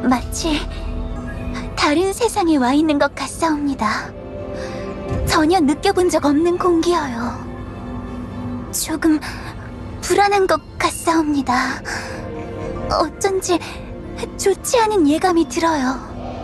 마치 다른 세상에 와 있는 것 같사옵니다. 전혀 느껴본 적 없는 공기여요. 조금 불안한 것 같사옵니다. 어쩐지 좋지 않은 예감이 들어요.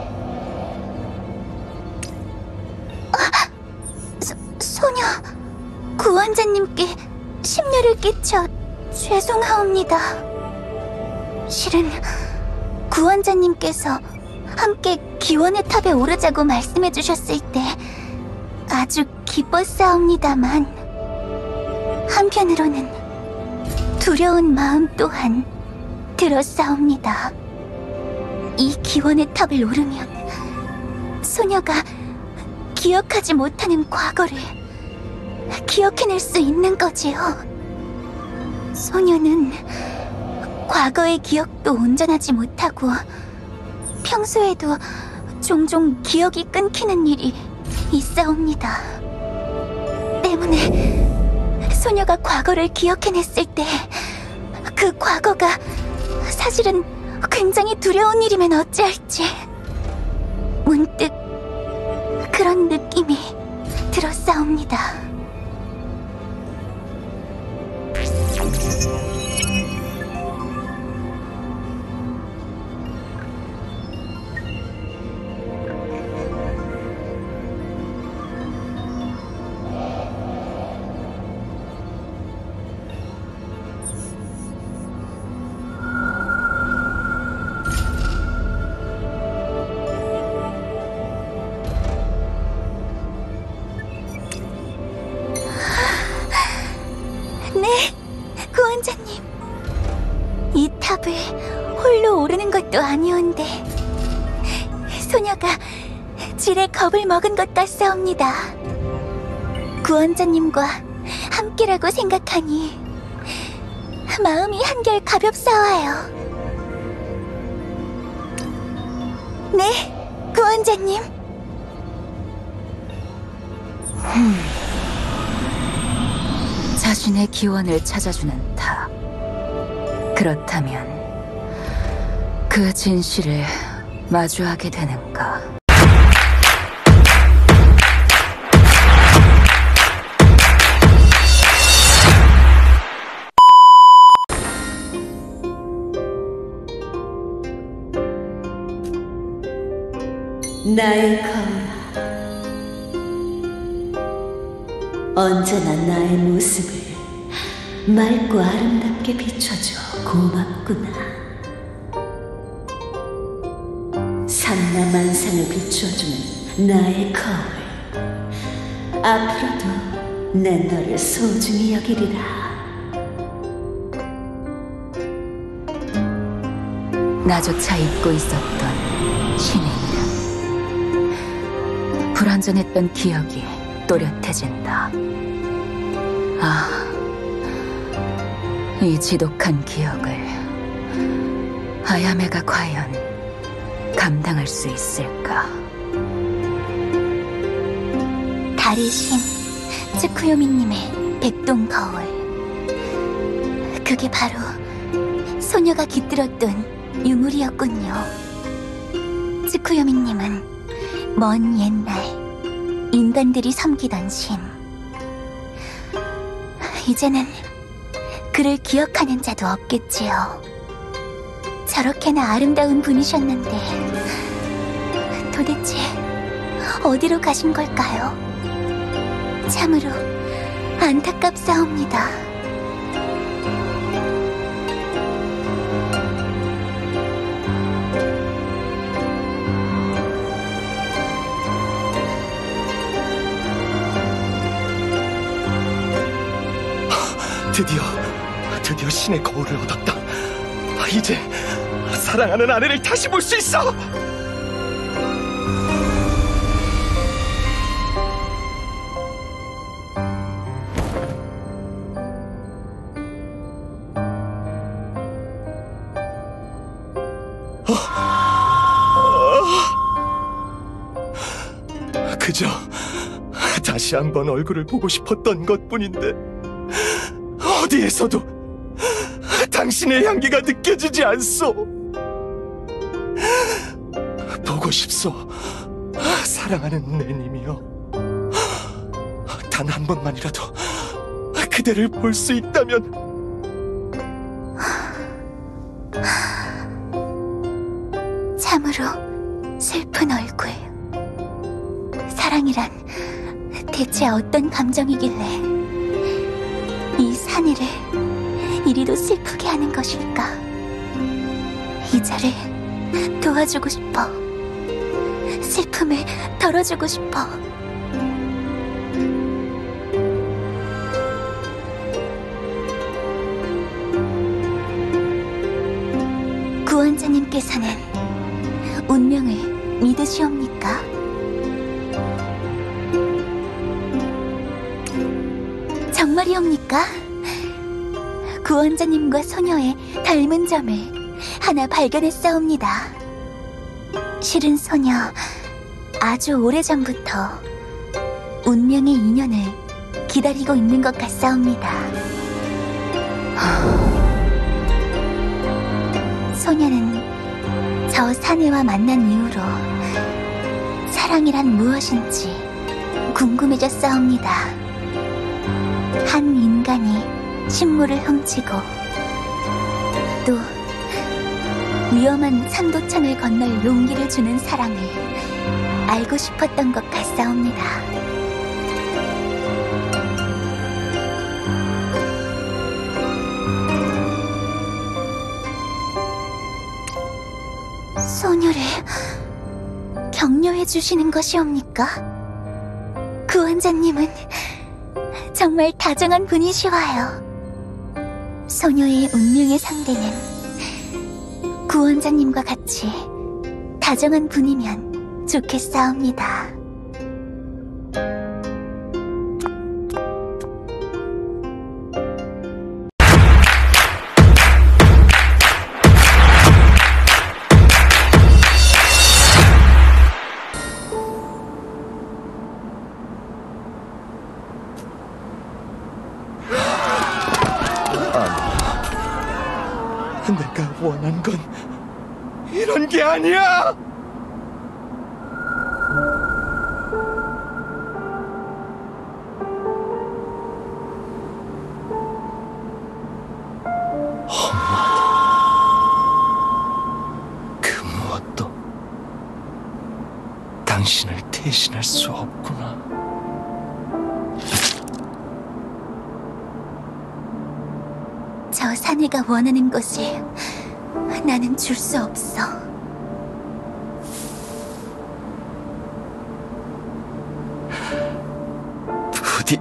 소녀, 구원자님께 심려를 끼쳐 죄송하옵니다. 실은 구원자님께서 함께 기원의 탑에 오르자고 말씀해 주셨을 때 아주 기뻤사옵니다만 한편으로는 두려운 마음 또한 들었사옵니다. 이 기원의 탑을 오르면 소녀가 기억하지 못하는 과거를 기억해낼 수 있는 거지요. 소녀는 과거의 기억도 온전하지 못하고 평소에도 종종 기억이 끊기는 일이 있사옵니다. 때문에 소녀가 과거를 기억해냈을 때 그 과거가 사실은 굉장히 두려운 일이면 어찌할지 문득 그런 느낌이 들었사옵니다. 네, 구원자님. 이 탑을 홀로 오르는 것도 아니온데 소녀가 지레 겁을 먹은 것 같사옵니다. 구원자님과 함께라고 생각하니 마음이 한결 가볍사와요. 네, 구원자님. 자신의 기원을 찾아주는 탑. 그렇다면 그 진실을 마주하게 되는가? 나의 거울아, 언제나 나의 모습을 맑고 아름답게 비춰줘 고맙구나. 삼라만상을 비춰주는 나의 거울, 앞으로도 내 너를 소중히 여기리라. 나조차 잊고 있었던 신의 이름. 불완전했던 기억이 또렷해진다. 아, 이 지독한 기억을 아야메가 과연 감당할 수 있을까? 달의 신, 츠쿠요미님의 백동 거울. 그게 바로 소녀가 깃들었던 유물이었군요. 츠쿠요미님은 먼 옛날 인간들이 섬기던 신. 이제는 그를 기억하는 자도 없겠지요. 저렇게나 아름다운 분이셨는데 도대체 어디로 가신 걸까요? 참으로 안타깝사옵니다. 드디어 신의 거울을 얻었다. 이제 사랑하는 아내를 다시 볼 수 있어. 그저 다시 한번 얼굴을 보고 싶었던 것뿐인데 어디에서도 당신의 향기가 느껴지지 않소. 보고 싶소. 사랑하는 내 님이여. 단 한 번만이라도 그대를 볼 수 있다면. 참으로 슬픈 얼굴. 사랑이란 대체 어떤 감정이길래 이 사내를 이리도 슬프게 하는 것일까? 이자를 도와주고 싶어. 슬픔을 덜어주고 싶어. 구원자님께서는 운명을 믿으시옵니까? 정말이옵니까? 구원자님과 소녀의 닮은 점을 하나 발견했사옵니다. 실은 소녀 아주 오래전부터 운명의 인연을 기다리고 있는 것 같사옵니다. 소녀는 저 사내와 만난 이후로 사랑이란 무엇인지 궁금해졌사옵니다. 한 인간이 식물을 훔치고 또 위험한 상도천을 건널 용기를 주는 사랑을 알고 싶었던 것 같사옵니다. 소녀를 격려해 주시는 것이옵니까? 구원자님은 정말 다정한 분이시와요. 소녀의 운명의 상대는 구원자님과 같이 다정한 분이면 좋겠사옵니다. 내가 원한 건 이런 게 아니야! 그 무엇도 당신을 대신할 수 없구나. 저 사내가 원하는 것을 나는 줄 수 없어. 부디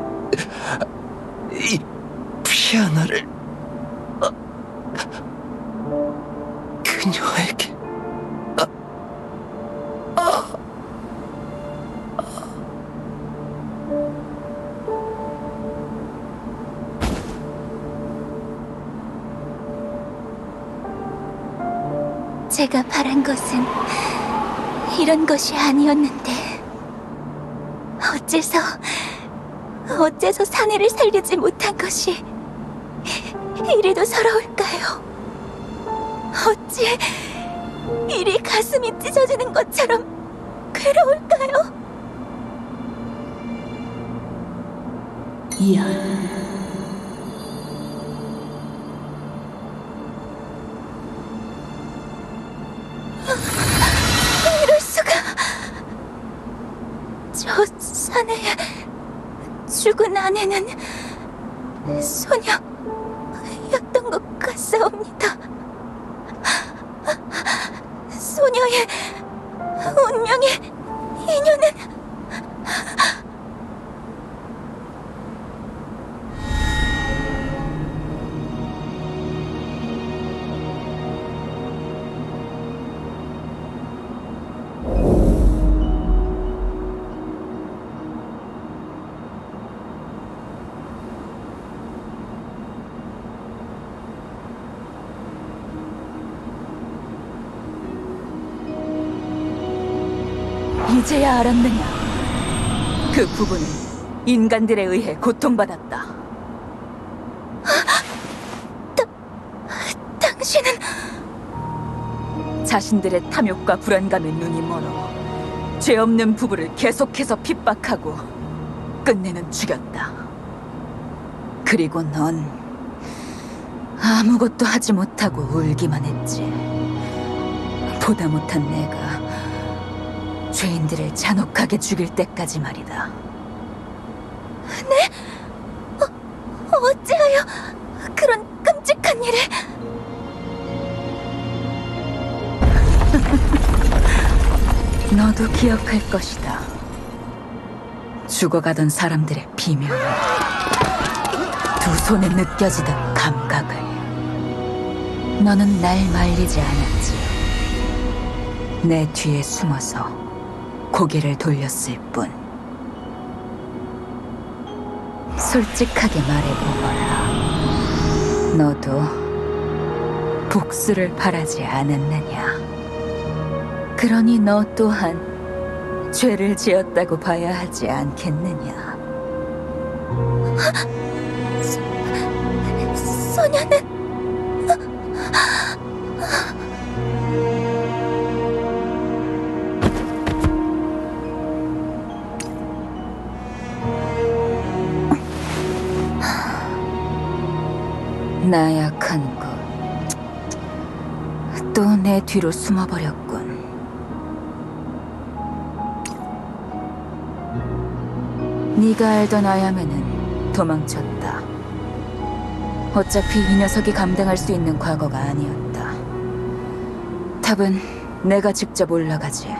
이 피아나를 그녀에게 제가 바란 것은 이런 것이 아니었는데 어째서 사내를 살리지 못한 것이 이리도 서러울까요? 어찌 이리 가슴이 찢어지는 것처럼 괴로울까요? 연 이럴 수가. 저 사내의 죽은 아내는 소녀였던 것 같사옵니다. 소녀의 운명의 인연은 이제야 알았느냐? 그 부부는 인간들에 의해 고통받았다. 당신은 자신들의 탐욕과 불안감에 눈이 멀어 죄 없는 부부를 계속해서 핍박하고 끝내는 죽였다. 그리고 넌 아무것도 하지 못하고 울기만 했지. 보다 못한 내가 죄인들을 잔혹하게 죽일 때까지 말이다. 네? 어찌하여 그런 끔찍한 일을... 너도 기억할 것이다. 죽어가던 사람들의 비명을, 두 손에 느껴지던 감각을. 너는 날 말리지 않았지. 내 뒤에 숨어서 고개를 돌렸을 뿐. 솔직하게 말해보거라. 너도 복수를 바라지 않았느냐? 그러니 너 또한 죄를 지었다고 봐야 하지 않겠느냐? 소녀는... 나약한 것. 또 내 뒤로 숨어버렸군. 네가 알던 아야메는 도망쳤다. 어차피 이 녀석이 감당할 수 있는 과거가 아니었다. 답은 내가 직접 올라가지.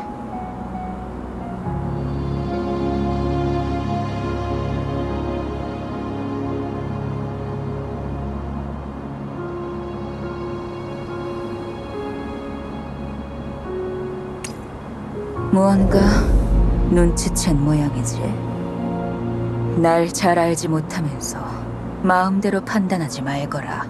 무언가 눈치챈 모양이지. 날 잘 알지 못하면서 마음대로 판단하지 말거라.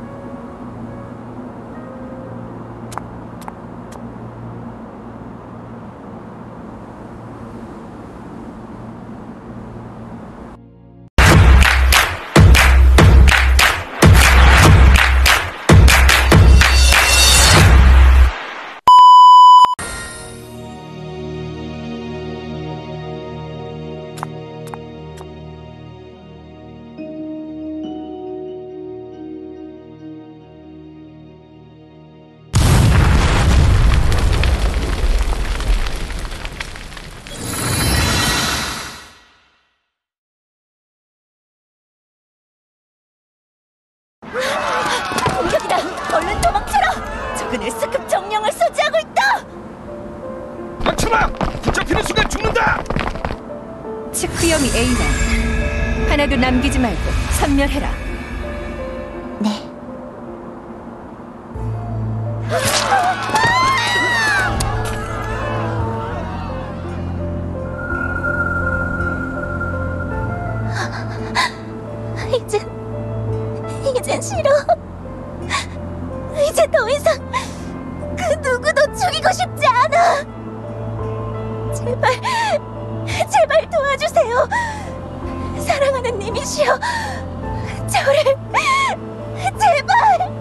공격이다! 얼른 도망쳐라! 적은 S급 정령을 소지하고 있다! 막쳐라! 붙잡히는 순간 죽는다! 치쿠요미 A나 하나도 남기지 말고 섬멸해라. 네. 이젠 싫어. 이제 더 이상 그 누구도 죽이고 싶지 않아. 제발 도와주세요. 사랑하는 님이시여, 저를 제발.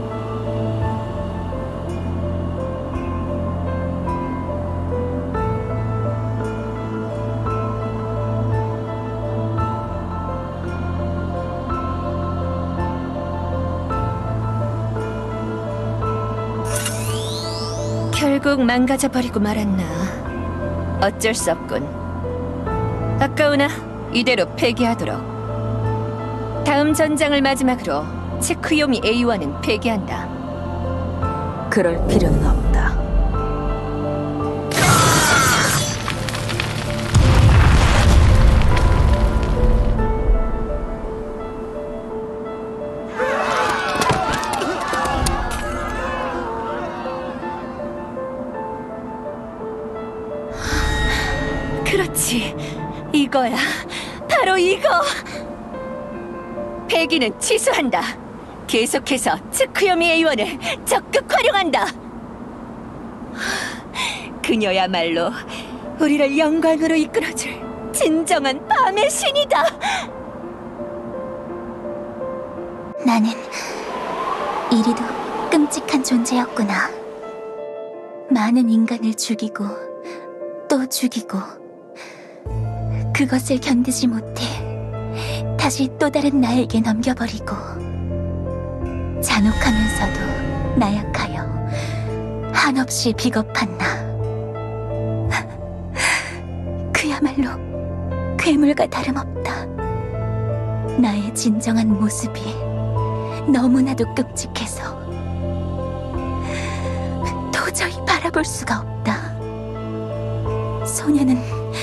결국 망가져버리고 말았나. 어쩔 수 없군. 아까우나 이대로 폐기하도록. 다음 전장을 마지막으로 치쿠요미 A와는 폐기한다. 그럴 필요는 없다. 그렇지, 이거야. 바로 이거. 폐기는 취소한다. 계속해서 치쿠요미 A원을 적극 활용한다. 그녀야말로 우리를 영광으로 이끌어줄 진정한 밤의 신이다. 나는 이리도 끔찍한 존재였구나. 많은 인간을 죽이고 또 죽이고 그것을 견디지 못해 다시 또 다른 나에게 넘겨버리고 잔혹하면서도 나약하여 한없이 비겁한 나. 그야말로 괴물과 다름없다. 나의 진정한 모습이 너무나도 끔찍해서 도저히 바라볼 수가 없다. 소녀는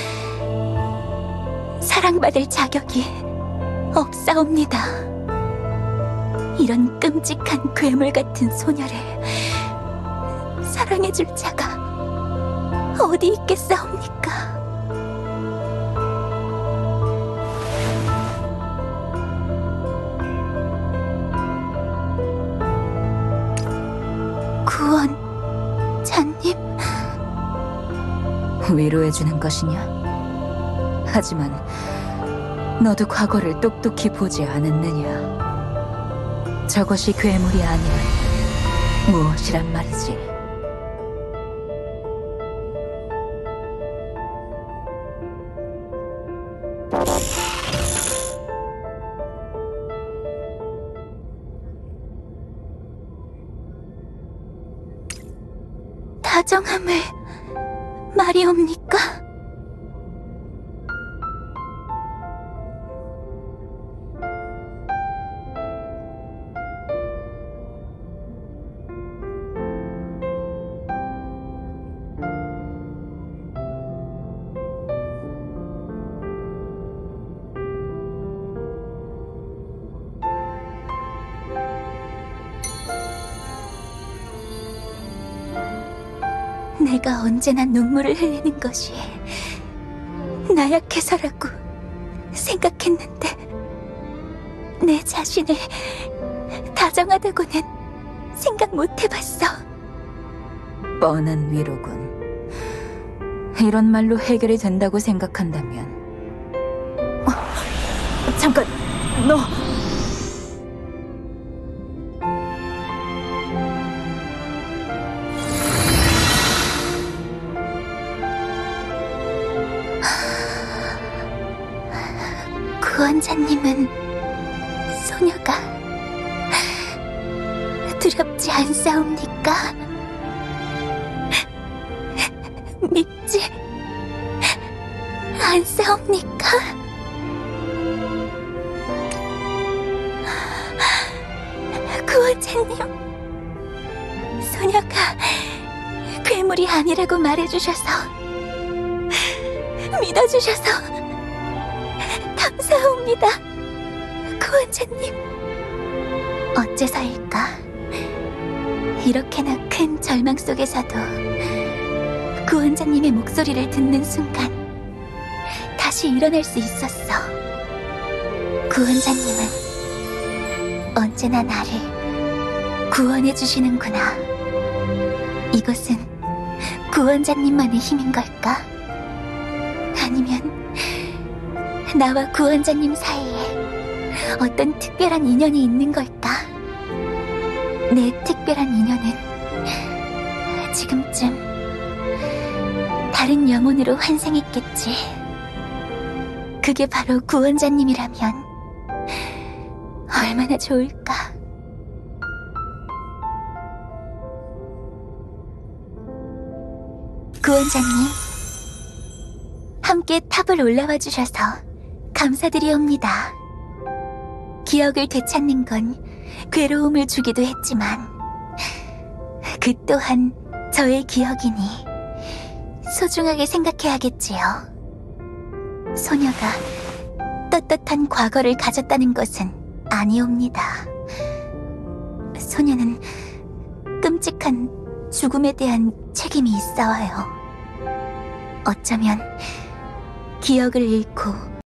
사랑받을 자격이 없사옵니다. 이런 끔찍한 괴물 같은 소녀를 사랑해줄 자가 어디 있겠사옵니까? 구원자님? 위로해주는 것이냐? 하지만 너도 과거를 똑똑히 보지 않았느냐? 저것이 괴물이 아니라 무엇이란 말이지? 다정함을 말이옵니까? 내가 언제나 눈물을 흘리는 것이 나약해서라고 생각했는데 내 자신을 다정하다고는 생각 못 해봤어. 뻔한 위로군. 이런 말로 해결이 된다고 생각한다면 잠깐! 너! 구원자님은 소녀가 두렵지 않사옵니까? 밉지 않사옵니까? 구원자님, 소녀가 괴물이 아니라고 말해주셔서 믿어주셔서 감사합니다, 구원자님. 어째서일까? 이렇게나 큰 절망 속에서도 구원자님의 목소리를 듣는 순간 다시 일어날 수 있었어. 구원자님은 언제나 나를 구원해 주시는구나. 이것은 구원자님만의 힘인 걸까? 아니면 나와 구원자님 사이에 어떤 특별한 인연이 있는 걸까? 내 특별한 인연은 지금쯤 다른 영혼으로 환생했겠지. 그게 바로 구원자님이라면 얼마나 좋을까? 구원자님, 함께 탑을 올라와 주셔서 감사드리옵니다. 기억을 되찾는 건 괴로움을 주기도 했지만 그 또한 저의 기억이니 소중하게 생각해야겠지요. 소녀가 떳떳한 과거를 가졌다는 것은 아니옵니다. 소녀는 끔찍한 죽음에 대한 책임이 있어와요. 어쩌면 기억을 잃고